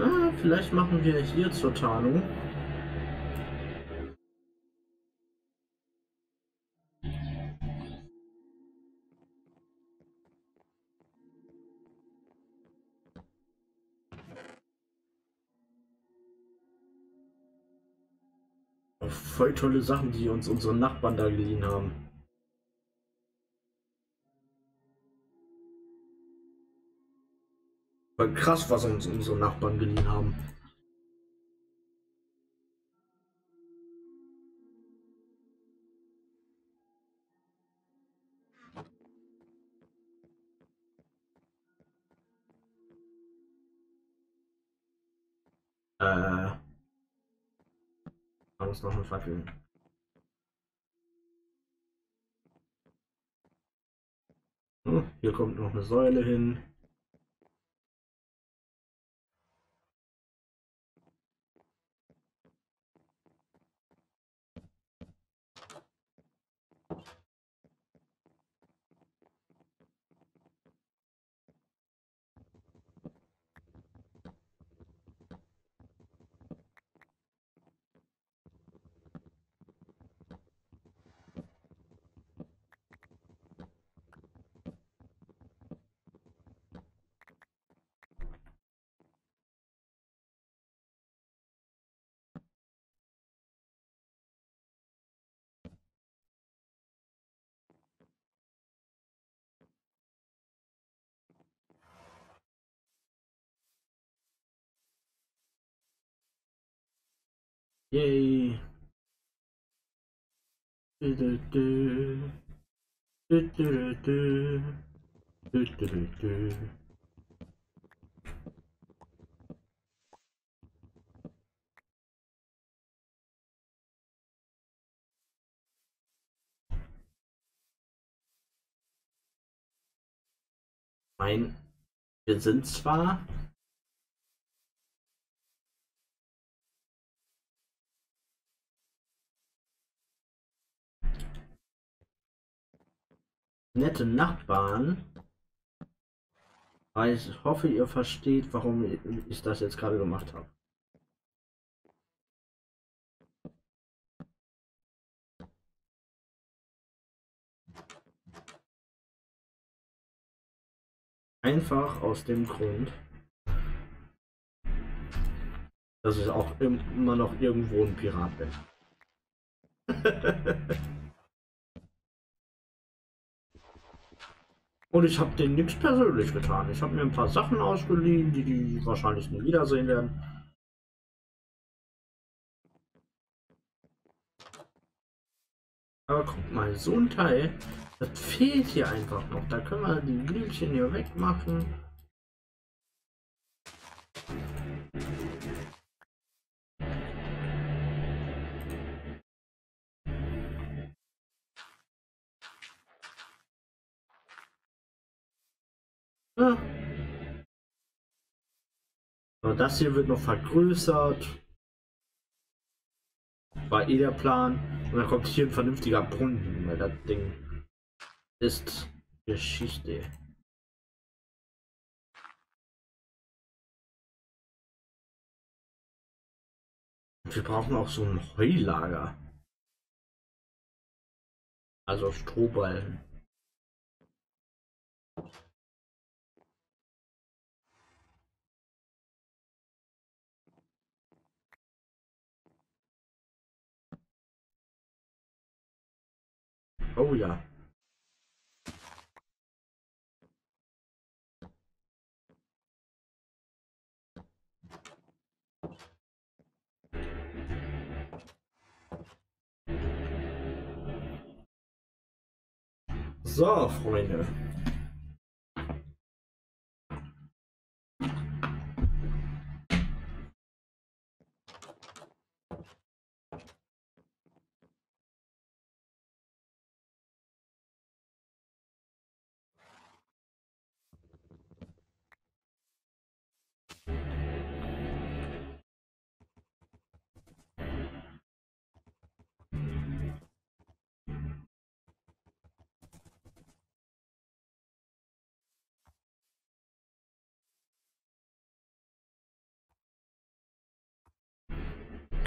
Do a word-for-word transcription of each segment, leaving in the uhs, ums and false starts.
Ah, vielleicht machen wir hier zur Tarnung. Voll tolle Sachen, die uns unsere Nachbarn da geliehen haben. Voll krass, was uns unsere Nachbarn geliehen haben. Äh, da muss noch eine Fackel. Hm, hier kommt noch eine Säule hin. Yay. Du, du, du. Du, du, du, du. Du, du, du. Mein, wir sind zwar nette Nachbarn, aber ich hoffe, ihr versteht, warum ich das jetzt gerade gemacht habe. Einfach aus dem Grund, dass ich auch immer noch irgendwo ein Pirat bin. Und ich habe denen nichts persönlich getan. Ich habe mir ein paar Sachen ausgeliehen, die die wahrscheinlich nie wiedersehen werden. Aber guck mal, so ein Teil, das fehlt hier einfach noch. Da können wir die Blümchen hier wegmachen. Ja. So, das hier wird noch vergrößert. War eh der Plan. Und dann kommt hier ein vernünftiger Brunnen, weil das Ding ist Geschichte. Wir brauchen auch so ein Heulager. Also Strohballen. Oh ja. So, Freunde.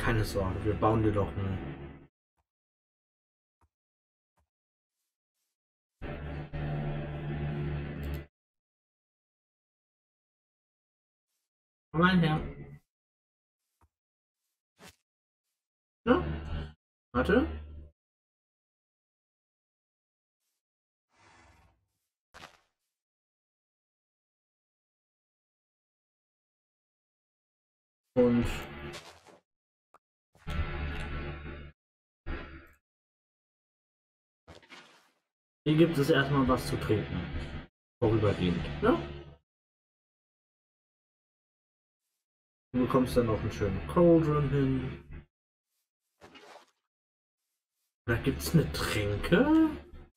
keine Sorge, wir bauen dir doch einen. Komm mal her. Ja? Warte. Und hier gibt es erstmal was zu trinken. Vorübergehend. Ja? Du bekommst dann noch einen schönen Cauldron hin. Da gibt's eine Tränke.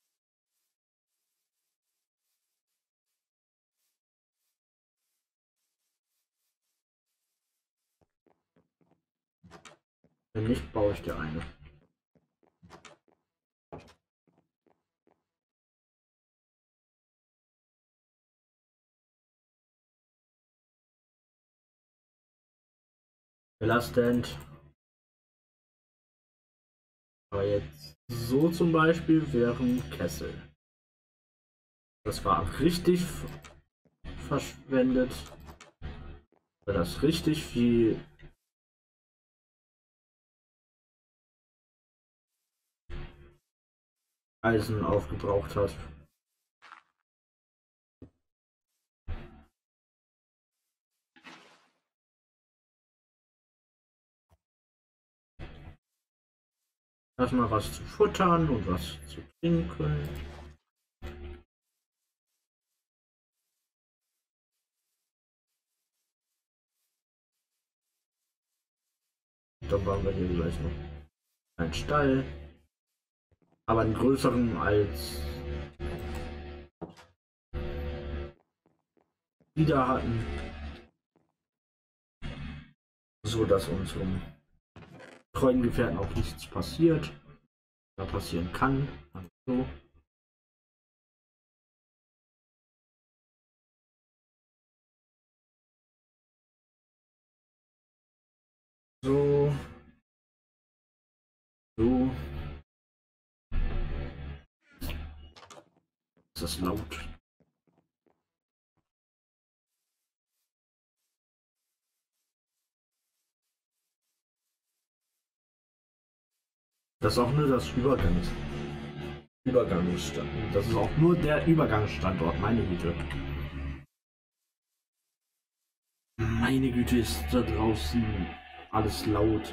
Wenn nicht, baue ich dir eine. Belastend. Aber jetzt so zum Beispiel wären Kessel. Das war richtig verschwendet. Weil das richtig viel Eisen aufgebraucht hat. Erstmal was zu futtern und was zu trinken. Dann bauen wir hier gleich noch einen Stall. Aber einen größeren als wieder hatten. So dass unserem treuen Gefährten auch nichts passiert. Da passieren kann. Also so. So. Ist das laut? Das ist auch nur das Übergangs. Übergangsstand. Das ist auch nur der Übergangsstandort, meine Güte. Meine Güte, ist da draußen alles laut.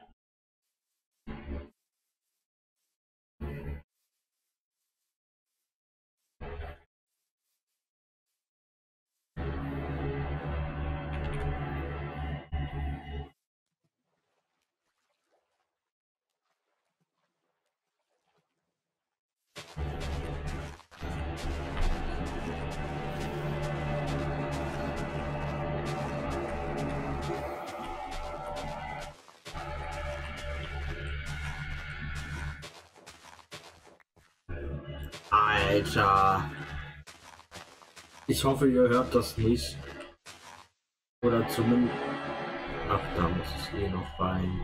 Alter. Ich hoffe, ihr hört das nicht. Oder zumindest... Ach, da muss es eh noch rein.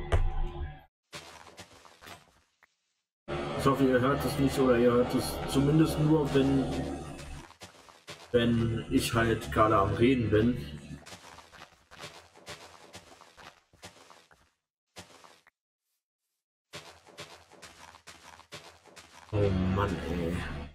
Ich hoffe, ihr hört es nicht oder ihr hört es zumindest nur, wenn... Wenn ich halt gerade am Reden bin. Oh Mann, ey.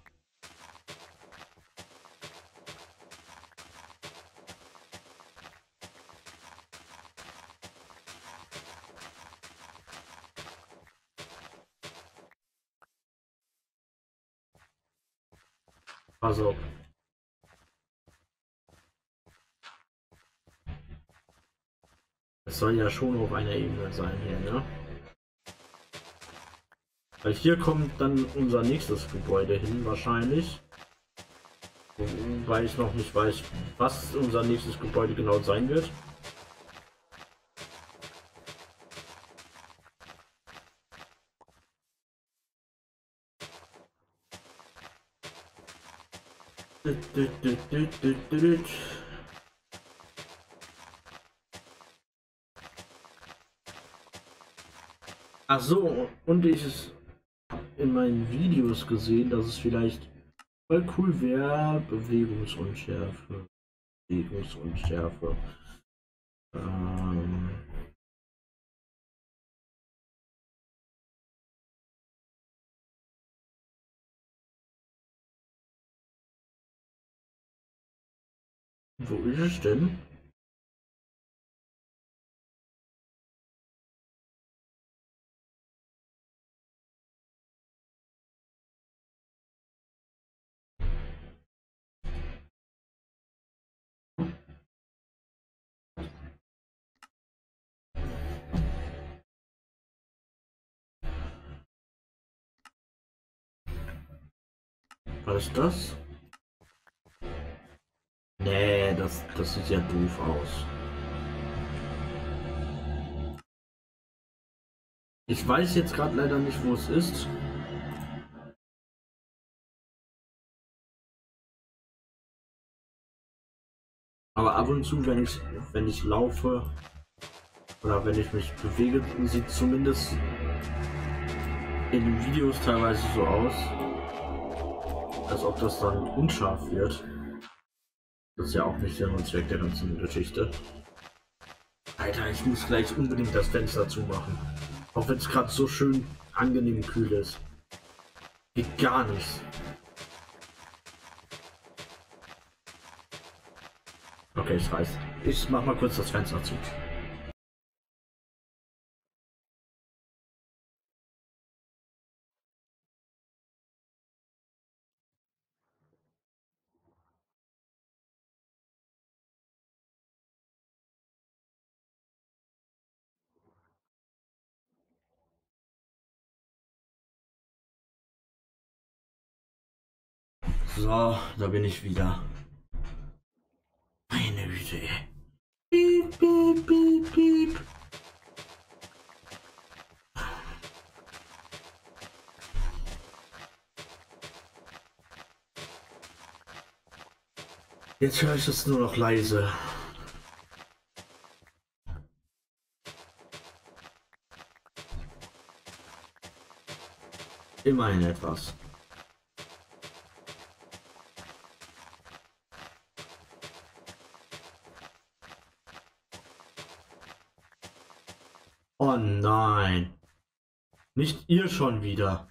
Also. Es soll ja schon auf einer Ebene sein hier, ne? Weil hier kommt dann unser nächstes Gebäude hin, wahrscheinlich. Wobei ich noch nicht weiß, was unser nächstes Gebäude genau sein wird. Ach so, und ich es in meinen Videos gesehen, dass es vielleicht voll cool wäre, Bewegungsunschärfe. Bewegungsunschärfe. Ähm, wo ist es denn? Was ist das? Nee, das, das sieht ja doof aus. Ich weiß jetzt gerade leider nicht, wo es ist. Aber ab und zu, wenn ich, wenn ich laufe oder wenn ich mich bewege, sieht zumindest in den Videos teilweise so aus, als ob das dann unscharf wird. Das ist ja auch nicht Sinn und Zweck der ganzen Geschichte. Alter, ich muss gleich unbedingt das Fenster zumachen. Auch wenn es gerade so schön angenehm kühl ist. Geht gar nichts. Okay, ich weiß. Ich mach mal kurz das Fenster zu. So, da bin ich wieder. Meine Güte, ey. Piep, piep, piep, piep. Jetzt höre ich es nur noch leise. Immerhin etwas. Oh nein. Nicht ihr schon wieder.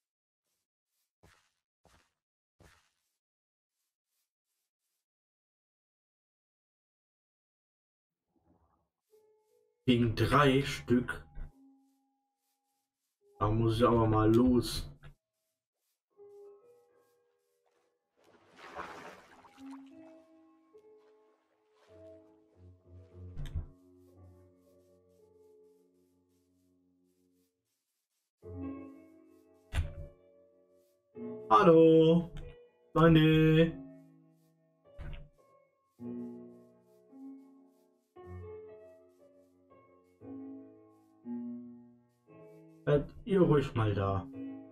Gegen drei Stück. Da muss ich aber mal los. Hallo. Freunde. Bleibt ihr ruhig mal da.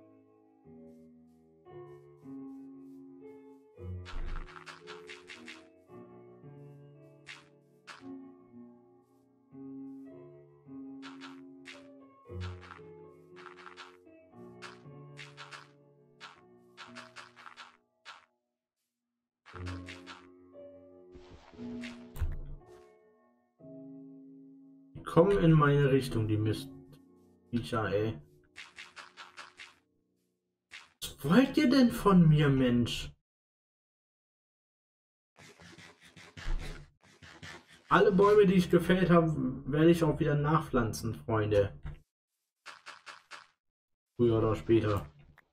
Die kommen in meine Richtung, die Mist. Ey. Was wollt ihr denn von mir, Mensch? Alle Bäume, die ich gefällt habe, werde ich auch wieder nachpflanzen, Freunde. Früher oder später.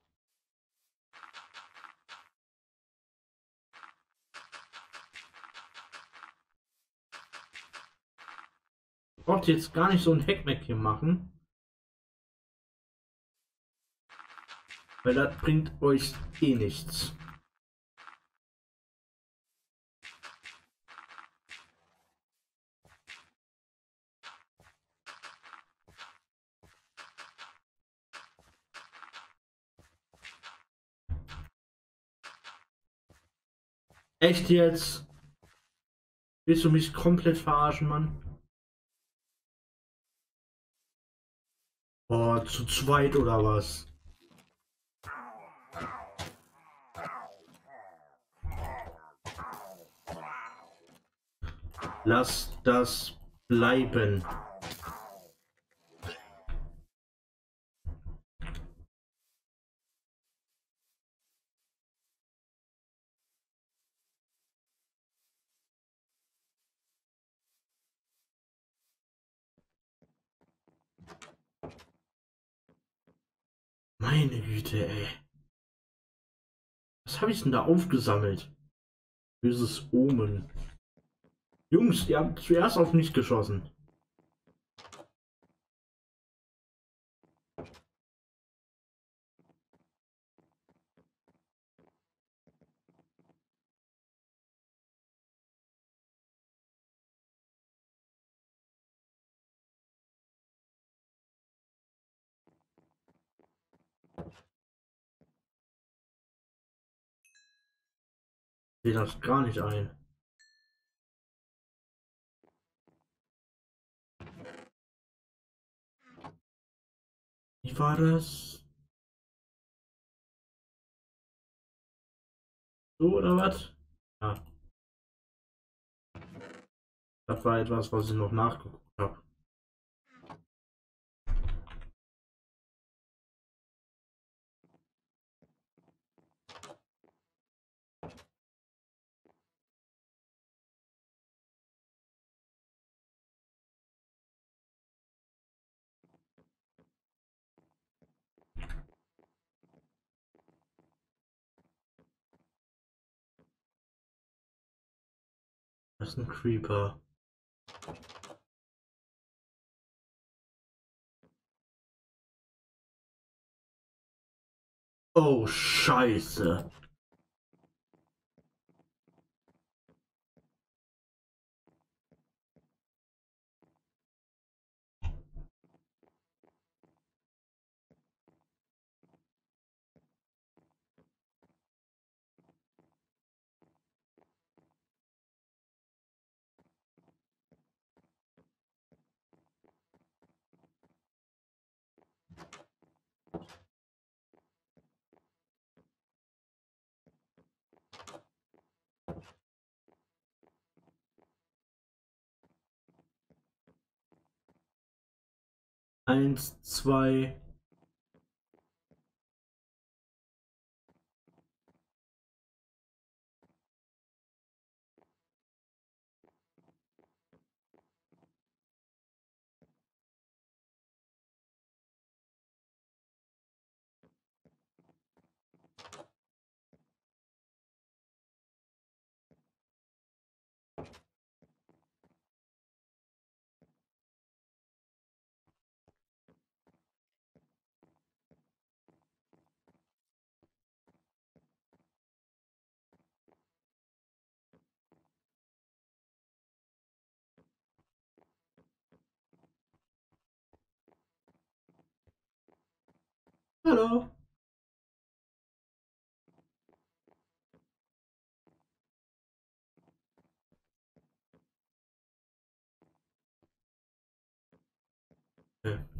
Braucht ihr jetzt gar nicht so ein Heckmeck hier machen. Weil das bringt euch eh nichts. Echt jetzt? Willst du mich komplett verarschen, Mann? Oh, zu zweit oder was? Lass das bleiben. Meine Güte, ey. Was habe ich denn da aufgesammelt? Böses Omen. Jungs, ihr habt zuerst auf mich geschossen. Ich sehe das gar nicht ein. Wie war das? So oder was? Ja, das war etwas, was ich noch nachgeguckt habe. Das ist ein Creeper. Oh, Scheiße. Eins, zwei. Hallo. Okay.